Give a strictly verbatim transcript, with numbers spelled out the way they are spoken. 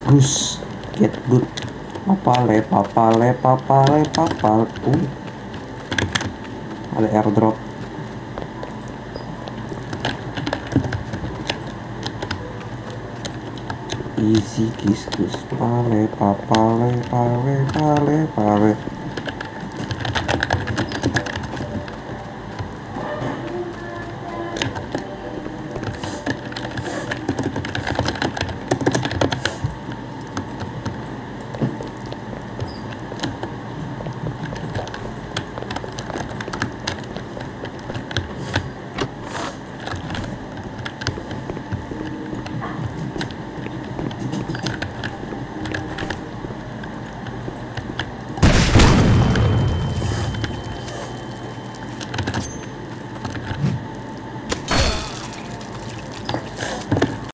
Bagus, get good. Papale, papale, papale, papal. Uh, ada airdrop. Easy kiskus, pale, papale, pale, pale, pale.